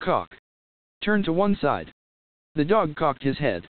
Cock. Turn to one side. The dog cocked his head.